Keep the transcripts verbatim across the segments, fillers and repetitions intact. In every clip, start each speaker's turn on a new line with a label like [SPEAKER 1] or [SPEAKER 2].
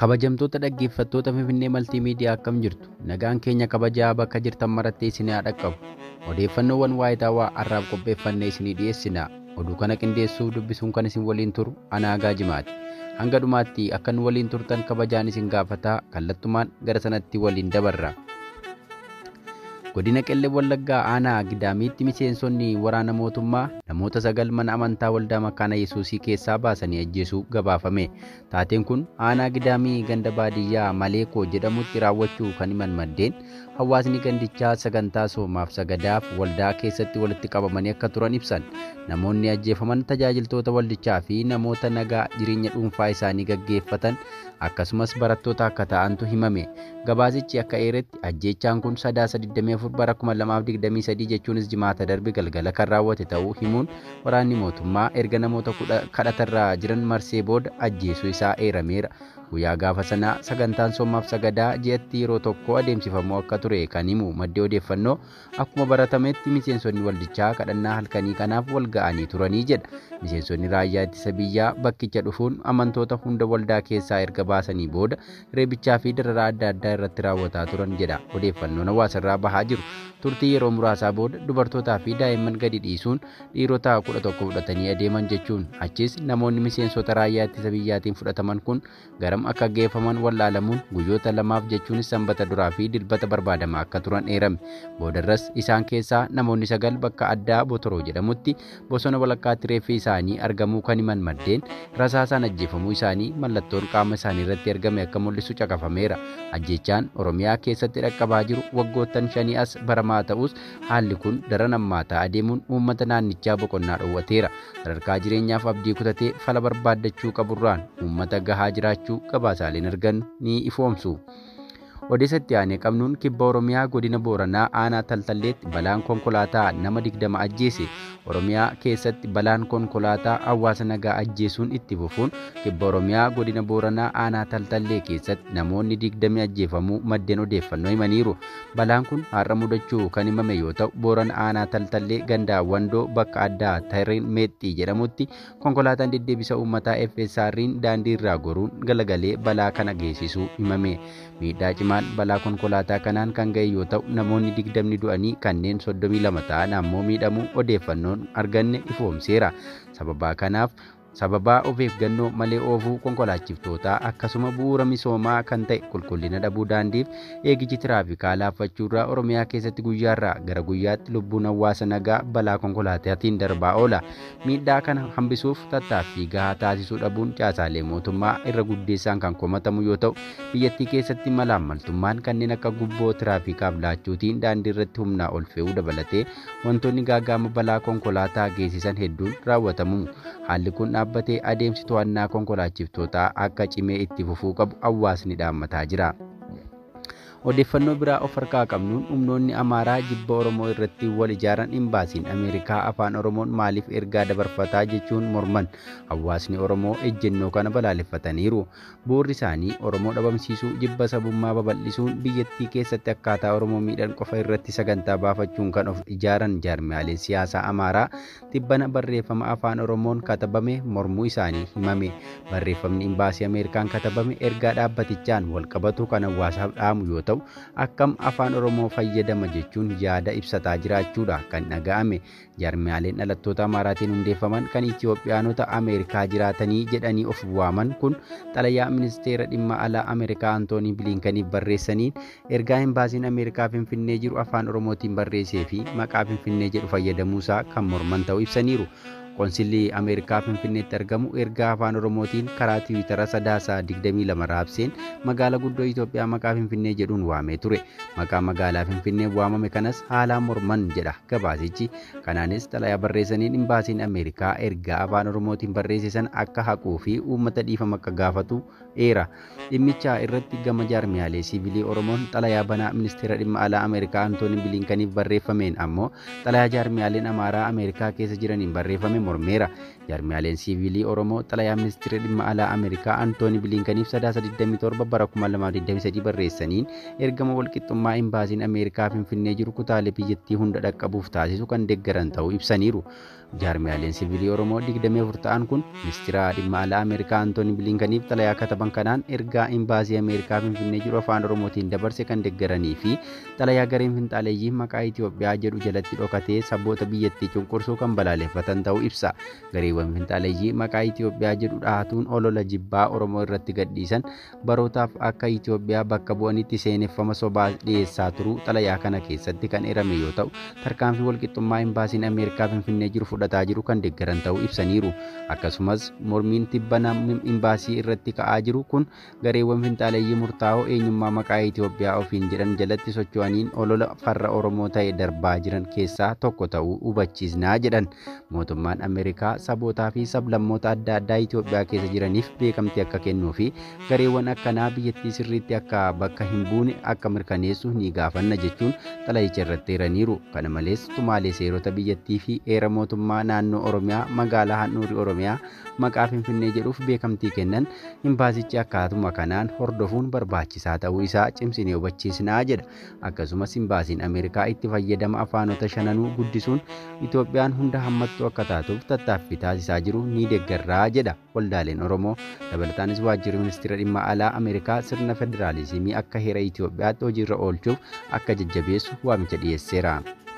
[SPEAKER 1] Kabajamtoota dhaggeeffattoota Finfinnee Maltiimiidiyaa akkam jirtu? Nagaan keenya kabajaa bakka jirtan maratti isinii haa dhaqqabu. Odeeffannoowwan waayitaawaa har'aaf qopheeffannee isinii dhiyeessina. Oduu kana qindeessuuf dubbisuun kan isin waliin turu Anaa Gaajimaati. Hanga dhumaatti akka nu waliin turtan kabajaan isin gaafataa kallattumaan gara sanatti waliin dabarra. Godina Qellem Wallaggaa aanaa Gidaamiitti miseensonni waraana mootummaa namoota sagal mana amantaa waldaa Makaana Yesuusii keessaa baasanii ajjeesuu gabaafame. Taateen kun aanaa Gidaamii ganda baadiyyaa Maleekoo jedhamutti raawwachuu kan himan maddeen hawaasni gandichaa sagantaa soomaaf sagadaaf waldaa keessatti walitti qabamanii akka turan ibsan. Namoonni ajjeefaman tajaajiltoota waldichaa fi namoota nagaa jireenya dhuunfaa isaanii gaggeeffatan akkasumas barattoota akka ta'antu himame. Gabaasichi akka eeretti ajjeechaan kun sadaasa digdamii afur bara kuma lamaaf digdamii sadii jechuunis jimaata darbe galgala kan raawwate ta'uu himuun waraanni mootummaa erga namoota kadhatarraa jiran marsee booda ajjeesuu isaa eerameera. Guyyaa gaafa sanaa sagantaan soomaaf sagadaa ji'atti yeroo tokko adeemsifamu akka ture kan himu maddee odeeffannoo akkuma baratametti miseensonni waldichaa kadhannaa halkanii kanaaf wal ga'anii turanii jedha. Miseensonni raayyaa ittisa biyyaa bakkicha dhufuun amantoota hunda waldaa keessaa erga baasanii booda reebichaa fi dararaa adda addaa irratti raawwataa turan jedha odeeffannoon hawaasarraa bahaa jiru. Turtii yeroo muraasaa booda dubartootaa fi daa'imman gadi dhiisuun dhiirota kudha tokko fudhatanii adeeman jechuun achis namoonni miseensota raayyaa ittisa biyyaatiin fudhataman kun garam akka geeffaman wallaalamuun guyyoota lamaaf jechuunis sanbata duraa fi dilbata barbaadamaa akka turan eerame. Boodarras isaan keessaa namoonni sagal bakka addaa Botoroo jedhamutti bosona walakkaatti reeffi isaanii argamuu kan himan maddeen rasaasaan ajjeefamuu isaanii mallattoon qaama isaanii irratti argame akka mul'isu caqafameera. Ajjeechaan Oromiyaa keessatti dhaqqabaa jiru waggoottan shanii as baramaa ta'us haalli kun daran hammaataa adeemuun uummata naannichaa boqonnaa dhowwateera. Sadarkaa jireenyaaf abdii kutatee fala barbaaddachuu qaburraan uummata gahaa jiraachuu gabaasaaleen argannu ni ifoomsu. Odeessatti aanee qabnuun kibba Oromiyaa godina Booranaa aanaa Taltalleetti balaan konkolaataa nama digdama ajjeese. Oromiyaa keessatti balaan konkolaataa hawaasa nagaa ajjeesuun itti fufuun kibba Oromiyaa godina Booranaa aanaa Taltallee keessatti namoonni digdami ajjeefamuu maddeen odeeffannoo himaniiru. Balaan kun har'a mudachuu kan himame yoo ta'u Boorana aanaa Taltallee gandaa Wandoo bakka addaa Tayreen Meexxii jedhamutti konkolaataan deddeebisa uummataa F S R'n daandii irraa goruun galagalee balaa kana geessisuu himame. Miidhaa cimaan balaa konkolaataa kanaan kan ga'e yoo ta'u namoonni digdamni du'anii kanneen soddomii lama ta'an ammoo miidhamuu odeeffannoon arganne ifoomseera. Sababa kanaaf sababa of eeggannoo malee oofuu konkolaachiftootaa akkasuma bu'uura misoomaa kan ta'e qulqullina dhabuu daandiif eegichi tiraafikaa laaffachuurraa Oromiyaa keessatti guyyaarraa gara guyyaatti lubbuun hawaasa nagaa balaa konkolaataatiin darbaa oola. Miidhaa kana hambisuuf tattaaffii gahaa taasisuu dhabuun caasaalee mootummaa irra guddeessaan kan komatamu yoo ta'u biyyattii keessatti malaammaltummaan kanneen akka gubboo tiraafikaaf laachuutiin daandii irratti humnaa ol fe'uu dabalatee wantoonni gaaga'ama balaa konkolaataa geessisan hedduun raawwatamu. Haalli kun dhaabbatee adeemsi to'annaa konkolaachiftootaa akka cimee itti fufuu qabu hawaasni dhaammataa jira. Odeeffannoo biraa of harkaa qabnuun humnoonni Amaaraa jibba Oromoo irratti wal ijaaran imbaasiin Ameerikaa afaan Oromoon maaliif ergaa dabarfataa jechuun morman. Hawaasni Oromoo ejjennoo kana balaaleffataniiru. Bu'uurri isaanii Oromoo dhabamsiisuu, jibba sabummaa babal'isuun biyyattii keessatti akkaataa Oromoo miidhan qofa irratti sagantaa baafachuun kan of ijaaran jaarmiyaaleen siyaasaa Amaaraa tibbana barreeffama afaan Oromoon katabame mormuu isaanii himame. Barreeffamni imbaasii Ameerikaan katabame ergaa dhaabbatichaan wal qabatu kan hawaasaaf dhaamu yoo ta'u akkam afaan Oromoo fayyadama jechuun yaada ibsataa jiraachuudha kan dhaga'ame. Jaarmiyaaleen dhalattoota Amaaraatiin hundeeffaman kan Itoophiyaanota Ameerikaa jiraatanii jedhanii of waaman kun xalayaa ministeera dhimma alaa Ameerikaa Antoonii Biliinkaniif barreessaniin ergaa imbaasiin Ameerikaa Finfinnee jiru afaan Oromootiin barreessee fi maqaa Finfinnee jedhu fayyadamuusaa kan morman ta'uu ibsaniiru. Konsilii Ameerikaa Finfinneetti argamu ergaa afaan Oromootiin karaa Tiwiitara sadaasaa digdamii lama raabseen magaalaa guddoo Itoophiyaa maqaa Finfinnee jedhuun waamee ture. Maqaa magaalaa Finfinnee waamame kanas haalaan morman jedha gabaasichi. Kanaanis xalayaa barreessaniin imbaasiin Ameerikaa ergaa afaan Oromootiin barreesse san akka haquu fi uummata dhiifama akka gaafatu eera. Dhimmicha irratti gama jaarmiyaalee siivilii Oromoon xalayaa banaa ministeera dhimma alaa Ameerikaa Antoonii Biliinkaniif barreeffameen ammoo xalayaa jaarmiyaaleen Amaaraa Ameerikaa keessa jiraniin barreeffame mormeera. Jaarmiyaaleen siivilii Oromoo xalayaa ministeera dhimma alaa Ameerikaa Antoonii Biliinkaniif sadaasa digdamii torba bara kuma lamaaf digdamii sadii barreessaniin ergama walqixxummaa imbaasiin Ameerikaa Finfinnee jiru kutaalee biyyattii hunda dhaqqabuuf taasisu kan deeggaran ta'uu ibsaniiru. Jaarmiyaaleen siivilii Oromoo digdamii afur ta'an kun ministeera dhimma alaa Ameerikaa Antoonii Biliinkaniif xalayaa kataban qaban kanaan ergaa imbaasii Ameerikaa Finfinnee jiru afaan Oromootiin dabarse kan deeggaranii fi xalayaa gareen finxaaleeyyii maqaa Itoophiyaa jedhu jalatti dhokatee saboota biyyattii cunqursuu kan balaaleffatan ta'uu ibsa. Gareewwan finxaaleeyyii maqaa Itoophiyaa jedhu dhahatuun olola jibbaa Oromoo irratti gadhiisan barootaaf akka Itoophiyaa bakka bu'anitti seeneffama sobaa dhiyeessaa turuu xalayaa kana keessatti kan eerame yoo ta'u, tarkaanfii walqixxummaa imbaasiin Ameerikaa Finfinnee jiru fudhataa jiru kan deeggaran ta'uu ibsaniiru. Akkasumas mormiin tibbana imbaasii irratti ka'aa jiru kun gareewwan finxaaleeyyii murtaa'oo eenyummaa maqaa Itoophiyaa ofiin jedhan jalatti socho'aniin olola farra Oromoo ta'e darbaa jiran keessaa tokko ta'uu hubachiisnaa jedhan. Mootummaan Ameerikaa sabootaa fi sablammoota adda addaa Itoophiyaa keessa jiraniif beekamtii akka kennuu fi gareewwan akkanaa biyyattii sirriitti akka bakka hin buune akka mirkaneessu ni gaafanna jechuun xalayicha irratti eeraniiru. Kana malees tumaalee seerota biyyattii fi heera mootummaa naannoo Oromiyaa magaalaa handhuura Oromiyaa maqaa Finfinnee jedhuuf beekamtii kennan imbaasichi akkaatuma kanaan hordofuun barbaachisaa ta'uu isaa cimsinee hubachiisnaa jedha. Akkasumas imbaasiin Ameerikaa itti fayyadama afaanota shananuu guddisuun Itoophiyaan hunda hammattuu akka taatuuf tattaaffii taasisaa jiru ni deeggarraa jedha waldaaleen Oromoo. Dabalataanis waajjirri ministeera dhimma alaa Ameerikaa sirna federaalizimii akka heera Itoophiyaatti hojiirra oolchuuf akka jajjabeessu waamicha dhiyeesseera.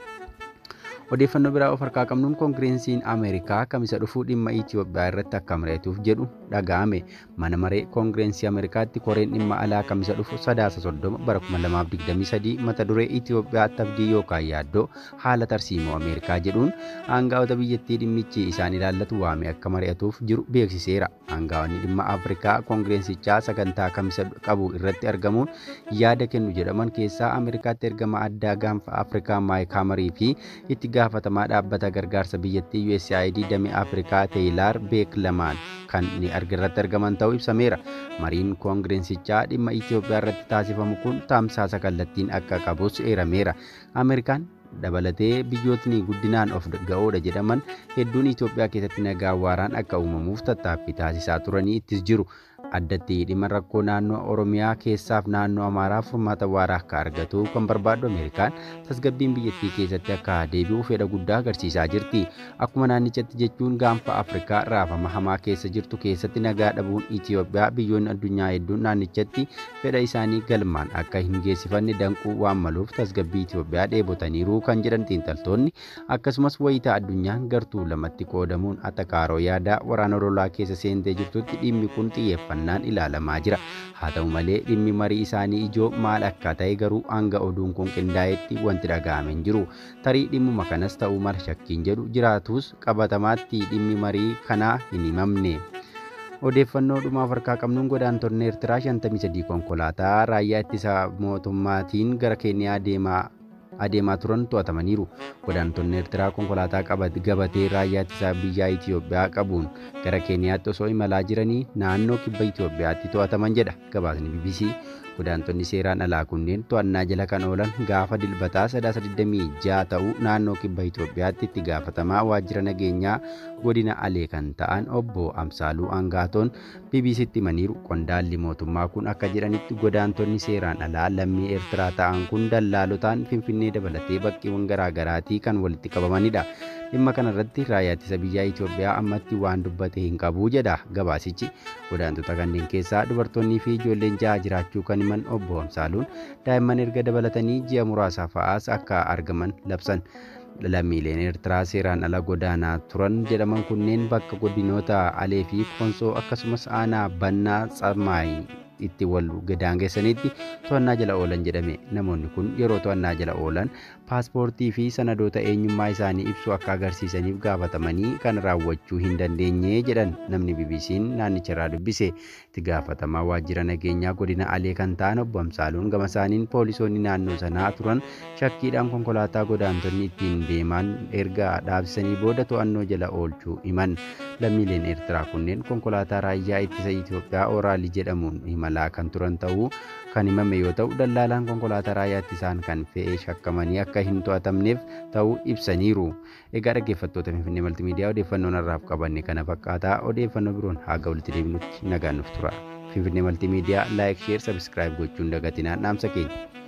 [SPEAKER 1] Odeeffannoo biraa of harkaa qabnuun koongireensiin Ameerikaa kamisa dhufuu dhimma Itoophiyaa irratti akka mari'atuuf jedhu dhaga'ame. Mana maree koongireensii Ameerikaatti koreen dhimma alaa kamisa dhufu sadaasa soddoma bara kuma lamaaf digdamii sadii mata duree Itoophiyaatti abdii yookaan yaaddoo haala tarsiimoo Ameerikaa jedhuun aangaa'ota biyyattii dhimmichi isaan ilaallatu waame akka mari'atuuf jiru beeksiseera. Aangaa'onni dhimma Afrikaa koongireensichaa sagantaa kamisa qabu irratti argamuun yaada kennu jedhaman keessaa Ameerikaatti ergama addaa gaanfa Afrikaa Maayik Hamarii fi itti gaafatamaa dhaabbata gargaarsa biyyattii U S A I D damee Afrikaa Teeyilaar Beek lamaan kan ni irratti argaman ta'uu ibsameera. Mariin koongireensichaa dhimma Itoophiyaa irratti taasifamu kun tamsaasa kallattiin akka qabus eerameera. Ameerikaan dabalatee biyyootni guddinaan of ga'oodha jedhaman hedduun Itoophiyaa keessatti nagaa waaraan akka uumamuuf tattaaffii taasisaa turanii ittis jiru. Addatti dhimma rakkoo naannoo Oromiyaa keessaaf naannoo Amaaraaf furmaata waaraa akka argatu kan barbaadu Ameerikaan tasgabbiin biyyattii keessatti akka deebi'u fedha guddaa agarsiisaa jirti. Akkuma naannichatti jechuun gaanfa Afrikaa raafama hamaa keessa jirtu keessatti nagaa dhabuun Itoophiyaa biyyoonni addunyaa hedduun naannichatti fedha isaanii galmaan akka hin geessifanne danquu waan maluuf tasgabbii Itoophiyaa dheebotaniiru kan jedhan xiinxaltoonni. Akkasumas wayitaa addunyaan gartuu lamatti qoodamuun attakaaroo yaadaa waraana lolaa keessa seentee jirtutti dhimmi kun xiyyeeffannaan ilaalamaa jira. Haa ta'u malee dhimmi marii isaanii ijoo maal akka ta'e garuu hanga oduun kun qindaa'etti wanti dhaga'ame hin jiru. Tarii dhimmuma kanas ta'uu mala shakkiin jedhu jiraatus qabatamaatti dhimmi marii kanaa hin himamne. Odeeffannoo dhumaaf harkaa qabnuun godaantonni Eertiraa shantamii sadii konkolaataa raayyaa ittisa mootummaatiin gara Keeniyaa deemaa adeemaa turan to'atamaniiru. Godaantonni Eertiraa konkolaataa gabatee raayyaa ittisa biyyaa Itoophiyaa qabuun gara Keeniyaatti osoo imalaa jiranii naannoo kibba Itoophiyaatti to'ataman jedha gabaasni B B C. Godaantonni seeraan alaa kunneen to'annaa jala kan oolan gaafa dilbataa sadaasa digdamii ja'a ta'uu naannoo kibba Itoophiyaatti itti gaafatamaa waajjira nageenyaa godina Alee kan ta'an obbo Amsaaluu Angaatoon B B C'tti himaniiru. Qondaalli mootummaa kun akka jedhanitti godaantonni seeraan alaa lammii Eertiraa ta'an kun dallaalotaan Finfinnee dabalatee bakkeewwan garaagaraatii kan walitti qabamanidha. Dhimma kanarratti raayyaa ittisa biyyaa Itoophiyaa ammatti waan dubbate hin qabu jedha gabaasichi. Godaantota kanneen keessaa dubartoonnii fi ijoolleen ja'a jiraachuu kan himan obbo Amsaaluun daa'imman erga dabalatanii ji'a muraasa fa'aas akka argaman labsan. Lammiileen Eertiraa seeraan ala godaanaa turan jedhaman kunneen bakka godinoota Alee fi Konsoo akkasumas aanaa Bannaa Tsammaay itti wal gadaangeessanitti to'annaa jala oolan jedhame. Namoonni kun yeroo to'annaa jala oolan paaspoortii fi sanadoota eenyummaa isaanii ibsu akka agarsiisaniif gaafatamanii kan raawwachuu hin dandeenye jedhan namni B B C'n naannicharraa dubbise. Itti gaafatamaa waajjira nageenyaa godina Alee kan ta'an obbo Amsaaluun gama isaaniin poolisoonni naannoo sanaa turan shakkiidhaan konkolaataa godaantonni ittiin deeman erga dhaabsisanii booda to'annoo jala oolchuu himan. Lammiileen Eertiraa kunneen konkolaataa raayyaa ittisa Itoophiyaa Oraalii jedhamuun imalaa kan turan ta'uu kan himame yoo ta'u dallaalaan konkolaataa raayyaa ittisaan kan fe'ee shakkamanii akka hin to'atamneef ta'uu ibsaniiru. Egaa dhaggeeffattoota Finfinnee Maltiimiidiyaa odeeffannoon har'aaf qabanne kana fakkaataa. Odeeffannoo biroon haga walitti deebinutti nagaan nuuf tura. Finfinnee Maltiimiidiyaa laayik, sheer, sabiskiraayib gochuun dagatinaa dhaamsa keenya.